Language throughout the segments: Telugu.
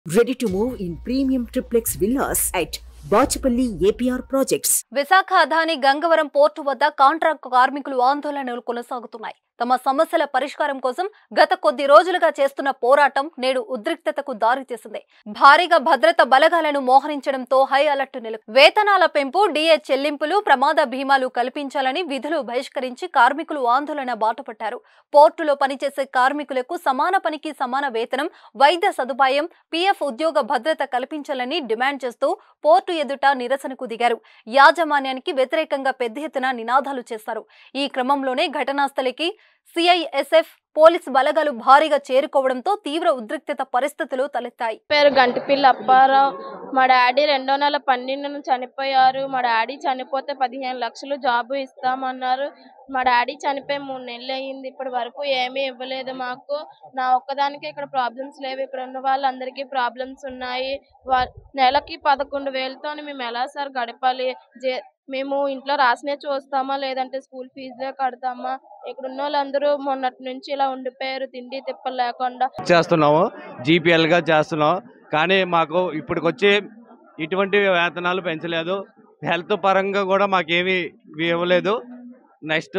Ready to move in premium triplex villas at Bachapalli APR Projects. Visakha Adani Gangavaram port వద్ద కాంట్రాక్ట్ కార్మికులు ఆందోళనలు కొనసాగుతున్నాయి. తమ సమస్యల పరిష్కారం కోసం గత కొద్ది రోజులుగా చేస్తున్న పోరాటం నేడు ఉద్రిక్తతకు దారితీసింది. భారీగా భద్రత బలగాలను మోహరించడంతో హై అలర్ట్ నెలకొంది. వేతనాల పెంపు, డిఏ చెల్లింపులు, ప్రమాద బీమాలు కల్పించాలని విధులు బహిష్కరించి కార్మికులు ఆందోళన బాటపట్టారు. పోర్టులో పనిచేసే కార్మికులకు సమాన పనికి సమాన వేతనం, వైద్య సదుపాయం, పీఎఫ్ ఉద్యోగ భద్రత కల్పించాలని డిమాండ్ చేస్తూ పోర్టు ఎదుట నిరసనకు దిగారు. యాజమాన్యానికి వ్యతిరేకంగా పెద్ద ఎత్తున నినాదాలు చేశారు. ఈ క్రమంలోనే ఘటనాస్థలికి సిఐఎస్ఎఫ్ పోలీసు బలగాలు భారీగా చేరుకోవడంతో తీవ్ర ఉద్రిక్తత పరిస్థితులు తలెత్తాయి. పేరు గంటిపిల్ల అప్పారావు. మా డాడీ 2012 చనిపోయారు. మా డాడీ చనిపోతే 15 లక్షలు జాబు ఇస్తామన్నారు. మా డాడీ చనిపోయి 3 నెలలు అయ్యింది. ఇప్పటి వరకు ఏమీ ఇవ్వలేదు మాకు. నా ఒక్కదానికి ఇక్కడ ప్రాబ్లమ్స్ లేవు. ఇక్కడ ఉన్న వాళ్ళందరికీ ప్రాబ్లమ్స్ ఉన్నాయి. నెలకి 11,000తో మేము ఎలా సార్ గడపాలి? మేము ఇంట్లో రాసినే చూస్తామా, లేదంటే స్కూల్ ఫీజులే కడతామా? ఇక్కడ ఉన్న వాళ్ళందరూ మొన్నటి నుంచి ఇలా ఉండిపోయారు, తిండి తిప్పలు లేకుండా. చేస్తున్నాము, జీపీఎల్గా చేస్తున్నాం. కానీ మాకు ఇప్పటికొచ్చి ఇటువంటి వేతనాలు పెంచలేదు. హెల్త్ పరంగా కూడా మాకేమీ ఇవ్వలేదు. నెక్స్ట్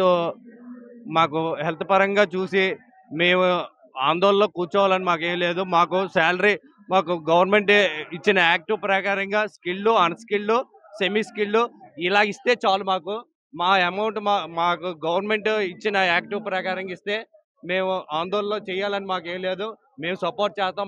మాకు హెల్త్ పరంగా చూసి మేము ఆందోళనలో కూర్చోవాలని మాకేం లేదు. మాకు శాలరీ మాకు గవర్నమెంట్ ఇచ్చిన యాక్ట్ ప్రకారంగా స్కిల్డ్, అన్స్కిల్డ్, సెమీ స్కిల్డ్ ఇలా ఇస్తే చాలు. మాకు మా అమౌంట్ మాకు గవర్నమెంట్ ఇచ్చిన యాక్ట్ ప్రకారంగా ఇస్తే మేము ఆందోళన చేయాలని మాకేం లేదు. మేము సపోర్ట్ చేస్తాం.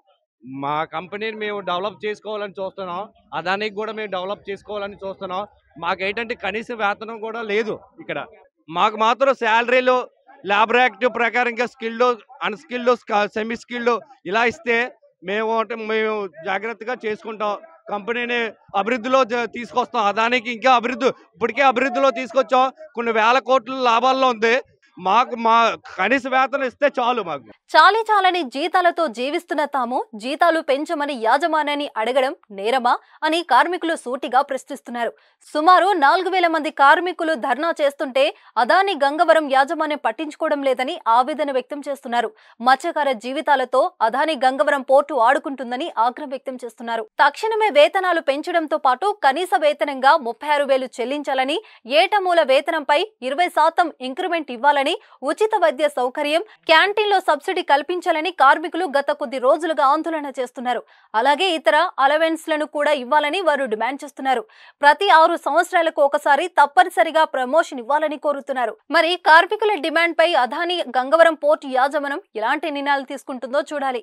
మా కంపెనీని మేము డెవలప్ చేసుకోవాలని చూస్తున్నాం. అదానికి కూడా మేము డెవలప్ చేసుకోవాలని చూస్తున్నాం. మాకు ఏంటంటే కనీస వేతనం కూడా లేదు ఇక్కడ. మాకు మాత్రం శాలరీలు లేబర్ యాక్ట్ ప్రకారంగా స్కిల్డ్, అన్స్కిల్డ్, సెమీ స్కిల్డ్ ఇలా ఇస్తే మేము జాగ్రత్తగా చేసుకుంటాం. కంపెనీని అభివృద్ధిలో తీసుకొస్తాం. అదానికి ఇంకా ఇప్పటికే అభివృద్ధిలో తీసుకొచ్చాం. కొన్ని వేల కోట్ల లాభాల్లో ఉంది. మా కనీస వేతనం ఇస్తే చాలు. మాకు చాలని జీతాలతో జీవిస్తున్న తాము జీతాలు పెంచమని యాజమాన్యాన్ని అడగడం నేరమా అని కార్మికులు సూటిగా ప్రశ్నిస్తున్నారు. సుమారు 4,000 మంది కార్మికులు ధర్నా చేస్తుంటే అదాని గంగవరం యాజమాన్యం పట్టించుకోవడం లేదని ఆవేదన వ్యక్తం చేస్తున్నారు. మత్స్యకార జీవితాలతో అదాని గంగవరం పోర్టు ఆడుకుంటుందని ఆగ్రహం వ్యక్తం చేస్తున్నారు. తక్షణమే వేతనాలు పెంచడంతో పాటు కనీస వేతనంగా 36,000 చెల్లించాలని, ఏటమూల వేతనంపై 20% ఇంక్రిమెంట్ ఇవ్వాలని, ఉచిత వైద్య సౌకర్యం, క్యాంటీన్లో సబ్సిడీ కల్పించాలని కార్మికులు గత కొద్ది రోజులుగా ఆందోళన చేస్తున్నారు. అలాగే ఇతర అలవెన్స్లను కూడా ఇవ్వాలని వారు డిమాండ్ చేస్తున్నారు. ప్రతి 6 సంవత్సరాలకు ఒకసారి తప్పనిసరిగా ప్రమోషన్ ఇవ్వాలని కోరుతున్నారు. మరి కార్మికుల డిమాండ్ పై అదాని గంగవరం పోర్టు యాజమాన్యం ఎలాంటి నిర్ణయాలు తీసుకుంటుందో చూడాలి.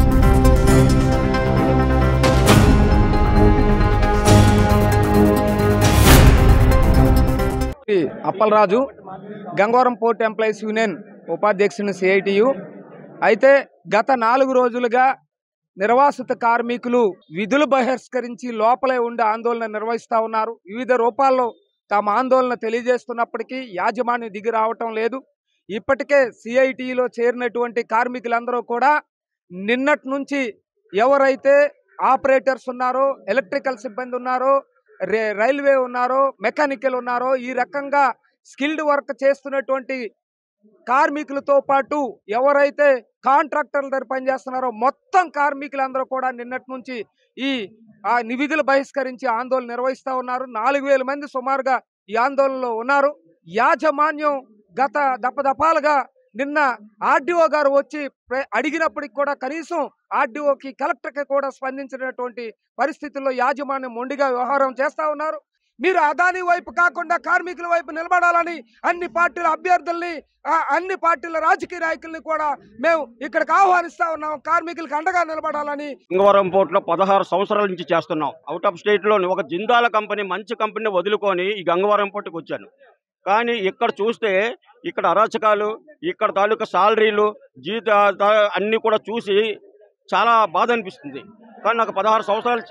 Appalaraju, Gangavaram port employees union ఉపాధ్యక్షుని సిఐటియు. అయితే గత 4 రోజులుగా నిర్వాసిత కార్మికులు విధులు బహిష్కరించి లోపలే ఉండి ఆందోళన నిర్వహిస్తూ ఉన్నారు. వివిధ రూపాల్లో తమ ఆందోళన తెలియజేస్తున్నప్పటికీ యాజమాన్యం దిగి రావటం లేదు. ఇప్పటికే సిఐటిలో చేరినటువంటి కార్మికులందరూ కూడా నిన్నటి నుంచి ఎవరైతే ఆపరేటర్స్ ఉన్నారో, ఎలక్ట్రికల్ సిబ్బంది ఉన్నారో, రైల్వే ఉన్నారో, మెకానికల్ ఉన్నారో, ఈ రకంగా స్కిల్డ్ వర్క్ చేస్తున్నటువంటి కార్మికులతో పాటు ఎవరైతే కాంట్రాక్టర్ల దగ్గర పనిచేస్తున్నారో మొత్తం కార్మికులందరూ కూడా నిన్నటి నుంచి ఈ విధులు బహిష్కరించి ఆందోళన నిర్వహిస్తూ ఉన్నారు. 4,000 మంది సుమారుగా ఈ ఆందోళనలో ఉన్నారు. యాజమాన్యం గత దఫాలుగా నిన్న ఆర్డీఓ గారు వచ్చి అడిగినప్పటికి కూడా కనీసం ఆర్డీఓకి, కలెక్టర్కి కూడా స్పందించినటువంటి పరిస్థితుల్లో యాజమాన్యం మొండిగా వ్యవహారం చేస్తూ ఉన్నారు. మీరు అదాని వైపు కాకుండా కార్మికుల వైపు నిలబడాలని అన్ని పార్టీల అభ్యర్థుల్ని, అన్ని పార్టీల రాజకీయ నాయకుల్ని కూడా మేము ఇక్కడికి ఆహ్వానిస్తా ఉన్నాం. కార్మికులకు అండగా నిలబడాలని. గంగవరం పోర్టులో 16 సంవత్సరాల నుంచి చేస్తున్నాం. అవుట్ ఆఫ్ స్టేట్లో ఒక జిందాల కంపెనీ, మంచి కంపెనీ వదులుకొని ఈ గంగవరం పోర్టుకు వచ్చాను. కానీ ఇక్కడ చూస్తే ఇక్కడ అరాచకాలు, ఇక్కడ తాలూకా సాలరీలు, జీతాలు అన్నీ కూడా చూసి చాలా బాధ అనిపిస్తుంది. కానీ నాకు 16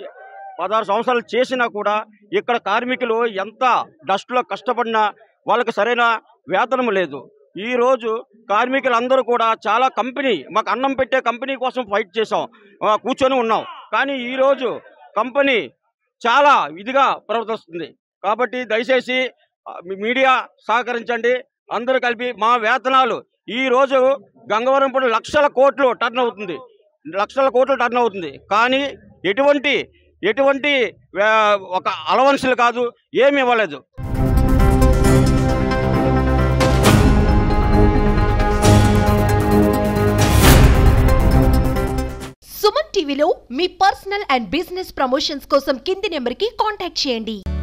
సంవత్సరాలు చేసినా కూడా ఇక్కడ కార్మికులు ఎంత డస్ట్లో కష్టపడినా వాళ్ళకి సరైన వేతనం లేదు. ఈరోజు కార్మికులందరూ కూడా చాలా మాకు అన్నం పెట్టే కంపెనీ కోసం ఫైట్ చేసాం, కూర్చొని ఉన్నాం. కానీ ఈరోజు కంపెనీ చాలా ఇదిగా ప్రవర్తిస్తుంది. కాబట్టి దయచేసి మీడియా సహకరించండి. అందరూ కలిపి మా వేతనాలు ఈరోజు గంగవరం లక్షల కోట్లు టర్న్ అవుతుంది. లక్షల కోట్లు టర్న్ అవుతుంది. కానీ ఎటువంటి ఒక అలవన్స్లు కాదు, ఏమి ఇవ్వలేదు. సుమన్ టీవీలో మీ పర్సనల్ అండ్ బిజినెస్ ప్రమోషన్స్ కోసం కింది నెంబర్కి కాంటాక్ట్ చేయండి.